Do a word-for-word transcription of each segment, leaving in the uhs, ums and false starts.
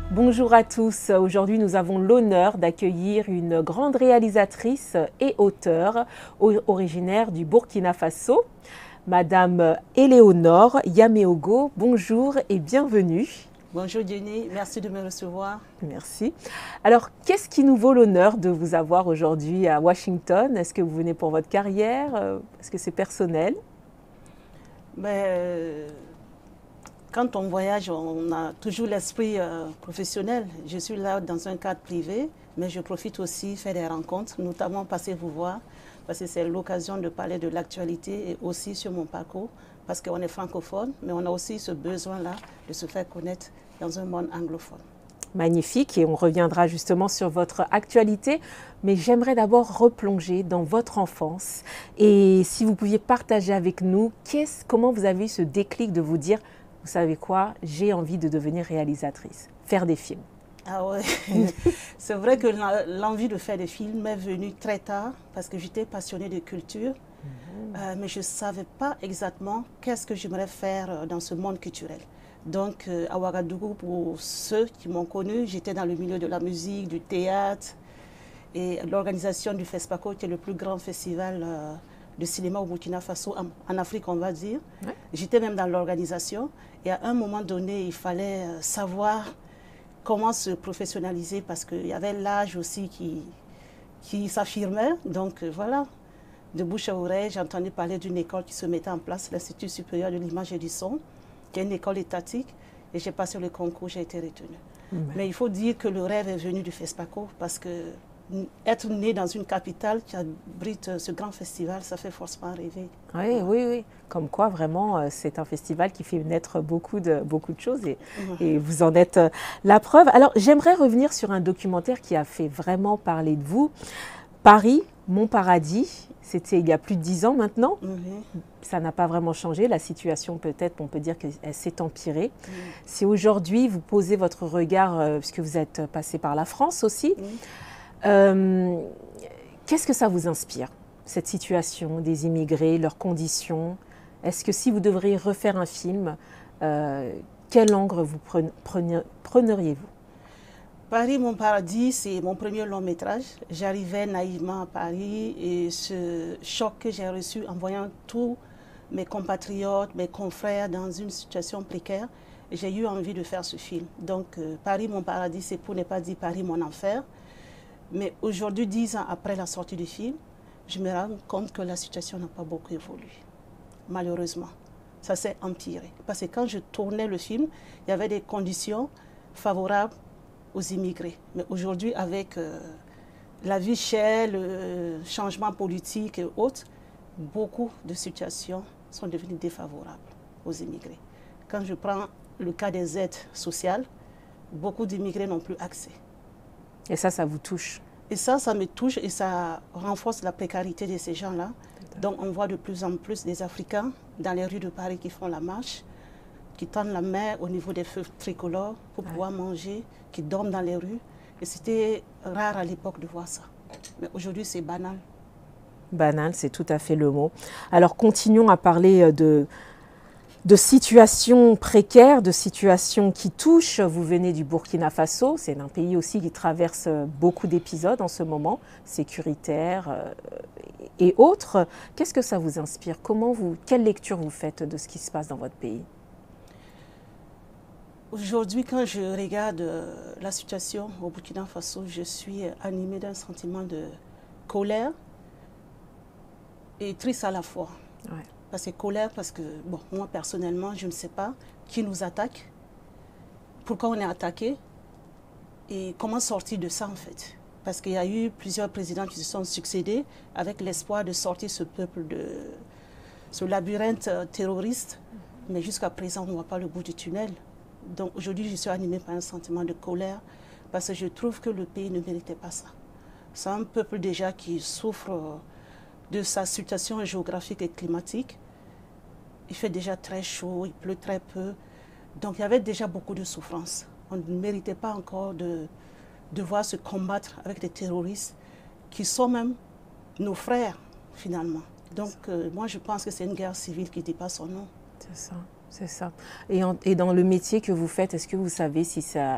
Bonjour à tous. Aujourd'hui, nous avons l'honneur d'accueillir une grande réalisatrice et auteure originaire du Burkina Faso, Madame Éléonore Yaméogo. Bonjour et bienvenue. Bonjour Jenny, merci de me recevoir. Merci. Alors, qu'est-ce qui nous vaut l'honneur de vous avoir aujourd'hui à Washington? Est-ce que vous venez pour votre carrière? Est-ce que c'est personnel? Mais, quand on voyage, on a toujours l'esprit euh, professionnel. Je suis là dans un cadre privé, mais je profite aussi de faire des rencontres, notamment passer vous voir, parce que c'est l'occasion de parler de l'actualité et aussi sur mon parcours, parce qu'on est francophone, mais on a aussi ce besoin-là de se faire connaître dans un monde anglophone. Magnifique, et on reviendra justement sur votre actualité, mais j'aimerais d'abord replonger dans votre enfance. Et si vous pouviez partager avec nous, comment vous avez eu ce déclic de vous dire, vous savez quoi, j'ai envie de devenir réalisatrice, faire des films? Ah ouais, c'est vrai que l'envie de faire des films m'est venue très tard parce que j'étais passionnée de culture, mmh. euh, mais je ne savais pas exactement qu'est-ce que j'aimerais faire dans ce monde culturel. Donc euh, à Ouagadougou, pour ceux qui m'ont connue, j'étais dans le milieu de la musique, du théâtre et l'organisation du FESPACO, qui est le plus grand festival euh, de cinéma au Burkina Faso, en, en Afrique on va dire. Ouais. J'étais même dans l'organisation et à un moment donné, il fallait euh, savoir comment se professionnaliser parce qu'il y avait l'âge aussi qui, qui s'affirmait. Donc euh, voilà, de bouche à oreille, j'ai entendu parler d'une école qui se mettait en place, l'Institut supérieur de l'image et du son, qui est une école étatique, et j'ai passé le concours, j'ai été retenue. Mmh. Mais il faut dire que le rêve est venu du FESPACO parce que être né dans une capitale qui abrite ce grand festival, ça fait forcément rêver. Oui, ouais. oui, oui. Comme quoi, vraiment, c'est un festival qui fait naître beaucoup de, beaucoup de choses et, mmh. et vous en êtes la preuve. Alors, j'aimerais revenir sur un documentaire qui a fait vraiment parler de vous. Paris, mon paradis, c'était il y a plus de dix ans maintenant. Mmh. Ça n'a pas vraiment changé. La situation, peut-être, on peut dire qu'elle s'est empirée. Mmh. Si aujourd'hui, vous posez votre regard, euh, puisque vous êtes passé par la France aussi, mmh. Euh, qu'est-ce que ça vous inspire, cette situation des immigrés, leurs conditions? Est-ce que si vous devriez refaire un film, euh, quel angle vous preneriez-vous? Paris, mon paradis, c'est mon premier long métrage. J'arrivais naïvement à Paris et ce choc que j'ai reçu en voyant tous mes compatriotes, mes confrères dans une situation précaire, j'ai eu envie de faire ce film. Donc, euh, Paris, mon paradis, c'est pour ne pas dire Paris, mon enfer. Mais aujourd'hui, dix ans après la sortie du film, je me rends compte que la situation n'a pas beaucoup évolué, malheureusement. Ça s'est empiré. Parce que quand je tournais le film, il y avait des conditions favorables aux immigrés. Mais aujourd'hui, avec euh, la vie chère, le changement politique et autres, beaucoup de situations sont devenues défavorables aux immigrés. Quand je prends le cas des aides sociales, beaucoup d'immigrés n'ont plus accès. Et ça, ça vous touche? Et ça, ça me touche et ça renforce la précarité de ces gens-là. Donc on voit de plus en plus des Africains dans les rues de Paris qui font la marche, qui tendent la main au niveau des feux tricolores pour ouais. pouvoir manger, qui dorment dans les rues. Et c'était rare à l'époque de voir ça. Mais aujourd'hui, c'est banal. Banal, c'est tout à fait le mot. Alors continuons à parler de... de situations précaires, de situations qui touchent. Vous venez du Burkina Faso, c'est un pays aussi qui traverse beaucoup d'épisodes en ce moment, sécuritaires euh, et autres. Qu'est-ce que ça vous inspire? Comment vous, quelle lecture vous faites de ce qui se passe dans votre pays? Aujourd'hui, quand je regarde la situation au Burkina Faso, je suis animée d'un sentiment de colère et triste à la fois. Ouais. Parce que colère, parce que, bon, moi personnellement, je ne sais pas qui nous attaque, pourquoi on est attaqué et comment sortir de ça en fait. Parce qu'il y a eu plusieurs présidents qui se sont succédés avec l'espoir de sortir ce peuple de ce labyrinthe terroriste, mais jusqu'à présent, on ne voit pas le bout du tunnel. Donc aujourd'hui, je suis animée par un sentiment de colère parce que je trouve que le pays ne méritait pas ça. C'est un peuple déjà qui souffre de sa situation géographique et climatique. Il fait déjà très chaud, il pleut très peu. Donc il y avait déjà beaucoup de souffrance. On ne méritait pas encore de devoir se combattre avec des terroristes qui sont même nos frères finalement. Donc euh, moi je pense que c'est une guerre civile qui ne dit pas son nom. C'est ça, c'est ça. Et, en, et dans le métier que vous faites, est-ce que vous savez si ça,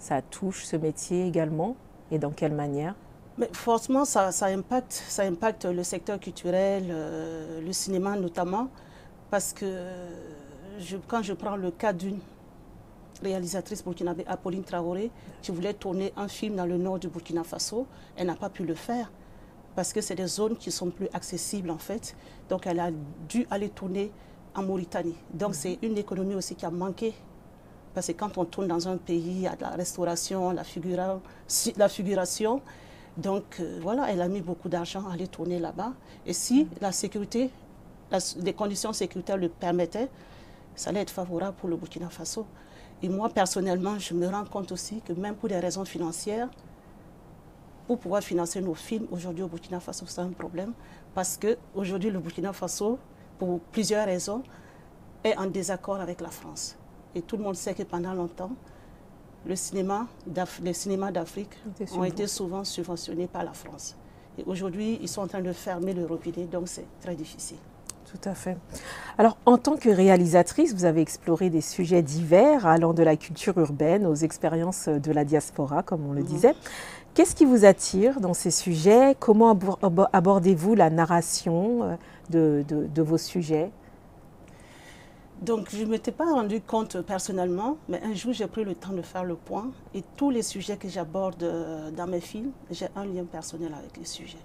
ça touche ce métier également et dans quelle manière? Mais forcément, ça, ça, impacte, ça impacte le secteur culturel, euh, le cinéma notamment, parce que je, quand je prends le cas d'une réalisatrice burkinabé, Apolline Traoré, qui voulait tourner un film dans le nord du Burkina Faso, elle n'a pas pu le faire, parce que c'est des zones qui sont plus accessibles en fait. Donc elle a dû aller tourner en Mauritanie. Donc mmh. c'est une économie aussi qui a manqué. Parce que quand on tourne dans un pays, il y a de la restauration, la, figura, la figuration. Donc euh, voilà, elle a mis beaucoup d'argent à aller tourner là-bas. Et si la sécurité, la, les conditions sécuritaires le permettaient, ça allait être favorable pour le Burkina Faso. Et moi, personnellement, je me rends compte aussi que même pour des raisons financières, pour pouvoir financer nos films, aujourd'hui au Burkina Faso, c'est un problème. Parce qu'aujourd'hui, le Burkina Faso, pour plusieurs raisons, est en désaccord avec la France. Et tout le monde sait que pendant longtemps, le cinéma, les cinémas d'Afrique ont été souvent subventionnés par la France. Et aujourd'hui, ils sont en train de fermer le robinet, donc c'est très difficile. Tout à fait. Alors, en tant que réalisatrice, vous avez exploré des sujets divers, allant de la culture urbaine aux expériences de la diaspora, comme on le mmh. disait. Qu'est-ce qui vous attire dans ces sujets? Comment abordez-vous la narration de, de, de vos sujets? Donc, je ne m'étais pas rendu compte personnellement, mais un jour, j'ai pris le temps de faire le point. Et tous les sujets que j'aborde dans mes films, j'ai un lien personnel avec les sujets.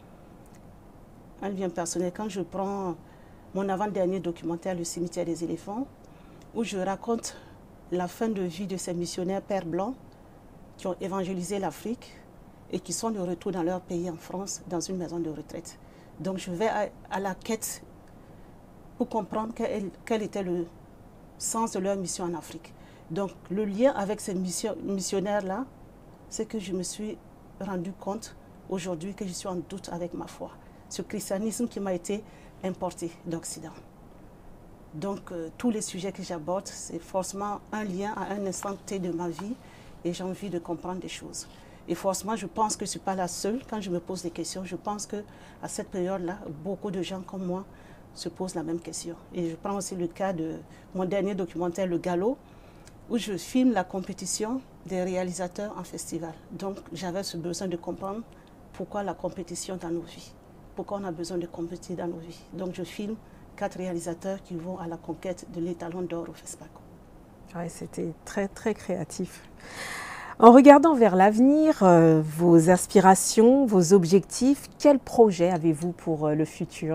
Un lien personnel. Quand je prends mon avant-dernier documentaire, Le cimetière des éléphants, où je raconte la fin de vie de ces missionnaires pères blancs qui ont évangélisé l'Afrique et qui sont de retour dans leur pays en France, dans une maison de retraite. Donc, je vais à, à la quête pour comprendre quel, quel était le sens de leur mission en Afrique. Donc, le lien avec ces mission, missionnaires-là, c'est que je me suis rendu compte aujourd'hui que je suis en doute avec ma foi. Ce christianisme qui m'a été importé d'Occident. Donc, euh, tous les sujets que j'aborde, c'est forcément un lien à un instant T de ma vie et j'ai envie de comprendre des choses. Et forcément, je pense que je ne suis pas la seule. Quand je me pose des questions, je pense qu'à cette période-là, beaucoup de gens comme moi se posent la même question. Et je prends aussi le cas de mon dernier documentaire, Le Galop, où je filme la compétition des réalisateurs en festival. Donc, j'avais ce besoin de comprendre pourquoi la compétition dans nos vies. Pourquoi on a besoin de compétir dans nos vies. Donc, je filme quatre réalisateurs qui vont à la conquête de l'étalon d'or au FESPACO. Oui, c'était très, très créatif. En regardant vers l'avenir, euh, vos aspirations, vos objectifs, quels projets avez-vous pour euh, le futur?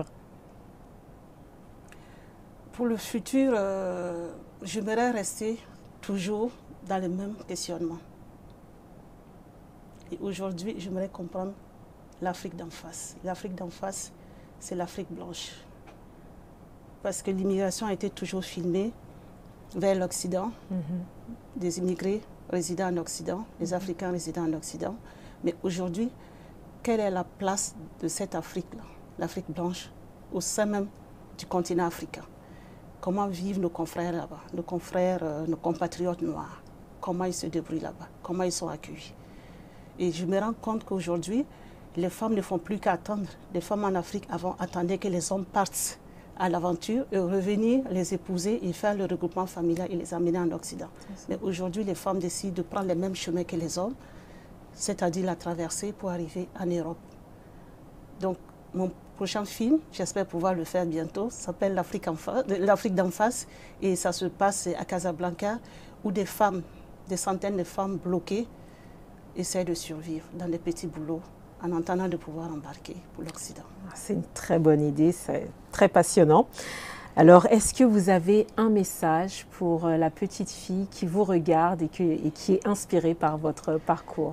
Pour le futur, euh, j'aimerais rester toujours dans les mêmes questionnements. Et aujourd'hui, j'aimerais comprendre l'Afrique d'en face. L'Afrique d'en face, c'est l'Afrique blanche. Parce que l'immigration a été toujours filmée vers l'Occident, mm-hmm. des immigrés résidant en Occident, les mm-hmm. Africains résidant en Occident. Mais aujourd'hui, quelle est la place de cette Afrique-là, l'Afrique blanche, au sein même du continent africain? Comment vivent nos confrères là-bas, nos confrères, euh, nos compatriotes noirs? Comment ils se débrouillent là-bas? Comment ils sont accueillis? Et je me rends compte qu'aujourd'hui, les femmes ne font plus qu'attendre. Les femmes en Afrique avant attendaient que les hommes partent à l'aventure et revenir les épouser et faire le regroupement familial et les amener en Occident. Mais aujourd'hui, les femmes décident de prendre le même chemin que les hommes, c'est-à-dire la traversée pour arriver en Europe. Donc, mon prochain film, j'espère pouvoir le faire bientôt, s'appelle L'Afrique en face, l'Afrique d'en face, et ça se passe à Casablanca, où des femmes, des centaines de femmes bloquées, essaient de survivre dans des petits boulots, en attendant de pouvoir embarquer pour l'Occident. C'est une très bonne idée, c'est très passionnant. Alors, est-ce que vous avez un message pour la petite fille qui vous regarde et, que, et qui est inspirée par votre parcours?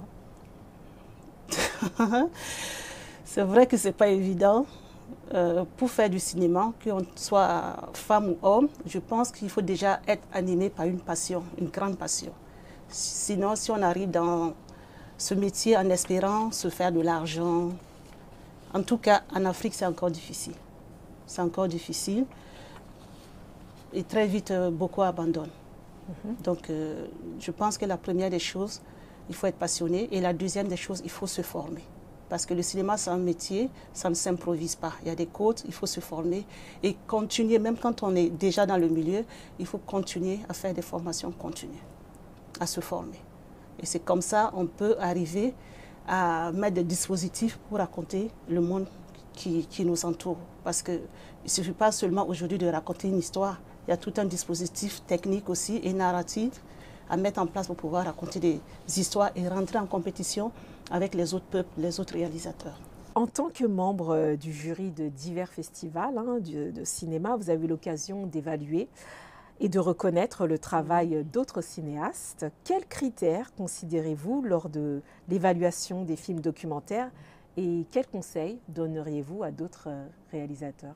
C'est vrai que ce n'est pas évident. Euh, pour faire du cinéma, qu'on soit femme ou homme, je pense qu'il faut déjà être animé par une passion, une grande passion. Sinon, si on arrive dans ce métier en espérant se faire de l'argent, en tout cas, en Afrique, c'est encore difficile. C'est encore difficile. Et très vite, euh, beaucoup abandonnent. Mm-hmm. Donc, euh, je pense que la première des choses, il faut être passionné. Et la deuxième des choses, il faut se former. Parce que le cinéma, c'est un métier, ça ne s'improvise pas. Il y a des codes, il faut se former et continuer, même quand on est déjà dans le milieu, il faut continuer à faire des formations continues, à se former. Et c'est comme ça qu'on peut arriver à mettre des dispositifs pour raconter le monde qui, qui nous entoure. Parce qu'il ne suffit pas seulement aujourd'hui de raconter une histoire. Il y a tout un dispositif technique aussi et narratif à mettre en place pour pouvoir raconter des histoires et rentrer en compétition avec les autres peuples, les autres réalisateurs. En tant que membre du jury de divers festivals hein, de, de cinéma, vous avez eu l'occasion d'évaluer et de reconnaître le travail d'autres cinéastes. Quels critères considérez-vous lors de l'évaluation des films documentaires et quels conseils donneriez-vous à d'autres réalisateurs?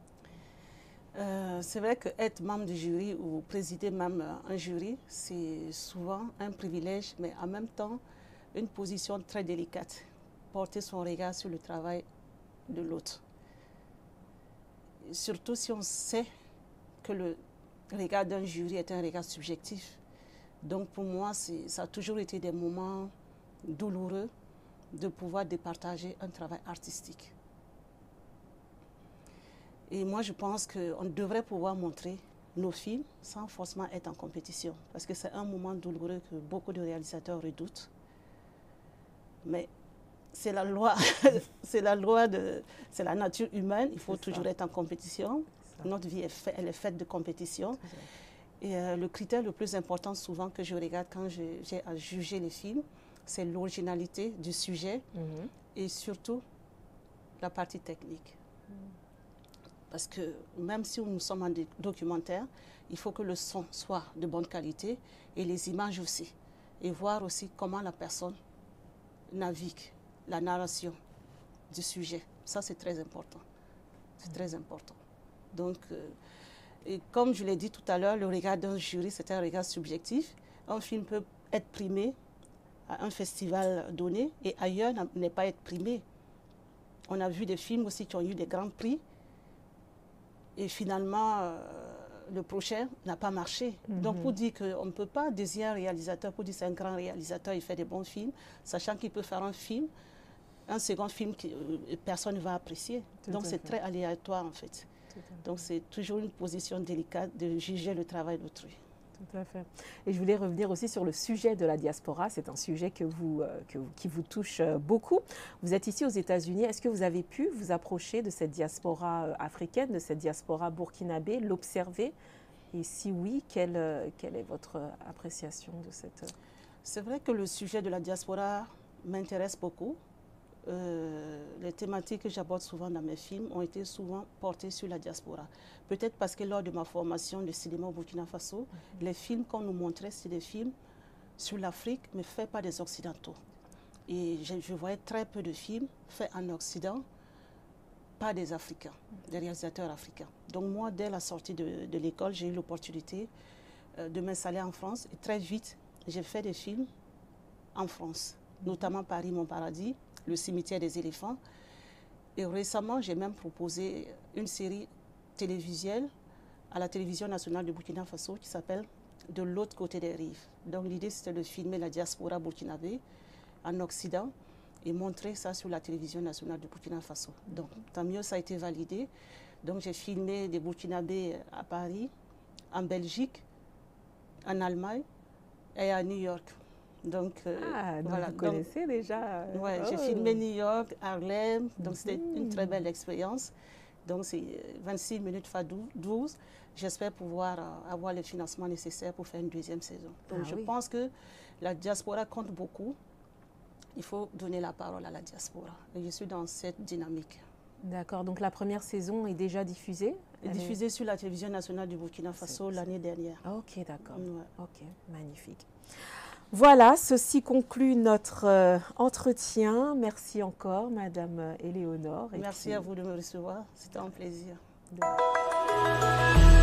euh, C'est vrai qu'être membre du jury ou présider même un jury, c'est souvent un privilège, mais en même temps une position très délicate. Porter son regard sur le travail de l'autre. Surtout si on sait que le regard d'un jury est un regard subjectif. Donc pour moi, ça a toujours été des moments douloureux de pouvoir départager un travail artistique. Et moi, je pense qu'on devrait pouvoir montrer nos films sans forcément être en compétition. Parce que c'est un moment douloureux que beaucoup de réalisateurs redoutent. Mais c'est la loi, c'est la loi de, c'est la nature humaine. Il faut toujours être en compétition. Notre vie est fait, elle est faite de compétition. Et euh, le critère le plus important souvent que je regarde quand j'ai à juger les films, c'est l'originalité du sujet mm-hmm. et surtout la partie technique. Mm. Parce que même si nous sommes en documentaire, il faut que le son soit de bonne qualité et les images aussi. Et voir aussi comment la personne navigue la narration du sujet. Ça, c'est très important. C'est très important. Donc, euh, et comme je l'ai dit tout à l'heure, le regard d'un jury, c'est un regard subjectif. Un film peut être primé à un festival donné et ailleurs n'est pas être primé. On a vu des films aussi qui ont eu des grands prix et finalement, euh, le prochain n'a pas marché. Mm-hmm. Donc, pour dire qu'on ne peut pas désigner un réalisateur, pour dire que c'est un grand réalisateur, il fait des bons films, sachant qu'il peut faire un film, un second film que euh, personne ne va apprécier. Tout Donc, c'est très aléatoire, en fait. Donc, c'est toujours une position délicate de juger le travail d'autrui. Tout à fait. Et je voulais revenir aussi sur le sujet de la diaspora. C'est un sujet que vous, euh, que vous, qui vous touche euh, beaucoup. Vous êtes ici aux États-Unis. Est-ce que vous avez pu vous approcher de cette diaspora euh, africaine, de cette diaspora burkinabé, l'observer? Et si oui, quelle, euh, quelle est votre appréciation de cette... Euh... C'est vrai que le sujet de la diaspora m'intéresse beaucoup. Euh, les thématiques que j'aborde souvent dans mes films ont été souvent portées sur la diaspora. Peut-être parce que lors de ma formation de cinéma au Burkina Faso, mm-hmm. les films qu'on nous montrait, c'est des films sur l'Afrique, mais faits par des Occidentaux. Et je, je voyais très peu de films faits en Occident par des Africains, mm-hmm. des réalisateurs africains. Donc moi, dès la sortie de, de l'école, j'ai eu l'opportunité euh, de m'installer en France. Et très vite, j'ai fait des films en France, mm-hmm. notamment Paris, mon paradis, Le cimetière des éléphants. Et récemment, j'ai même proposé une série télévisuelle à la télévision nationale de Burkina Faso qui s'appelle « De l'autre côté des rives ». Donc l'idée, c'était de filmer la diaspora burkinabé en Occident et montrer ça sur la télévision nationale de Burkina Faso. Donc tant mieux, ça a été validé. Donc j'ai filmé des Burkinabés à Paris, en Belgique, en Allemagne et à New York. Donc, euh, ah, donc voilà. Vous connaissez donc, déjà euh, ouais, oh. J'ai filmé New York, Harlem, donc mmh. c'était une très belle expérience. Donc c'est vingt-six minutes fois douze. J'espère pouvoir euh, avoir les financements nécessaires pour faire une deuxième saison. Donc ah, je oui. pense que la diaspora compte beaucoup. Il faut donner la parole à la diaspora. Et je suis dans cette dynamique. D'accord, donc la première saison est déjà diffusée? Elle est diffusée est... sur la télévision nationale du Burkina Faso l'année dernière. Ok, d'accord. Ouais. Ok, magnifique. Voilà, ceci conclut notre euh, entretien. Merci encore, Madame Éléonore. Merci puis... à vous de me recevoir. C'était un plaisir. De...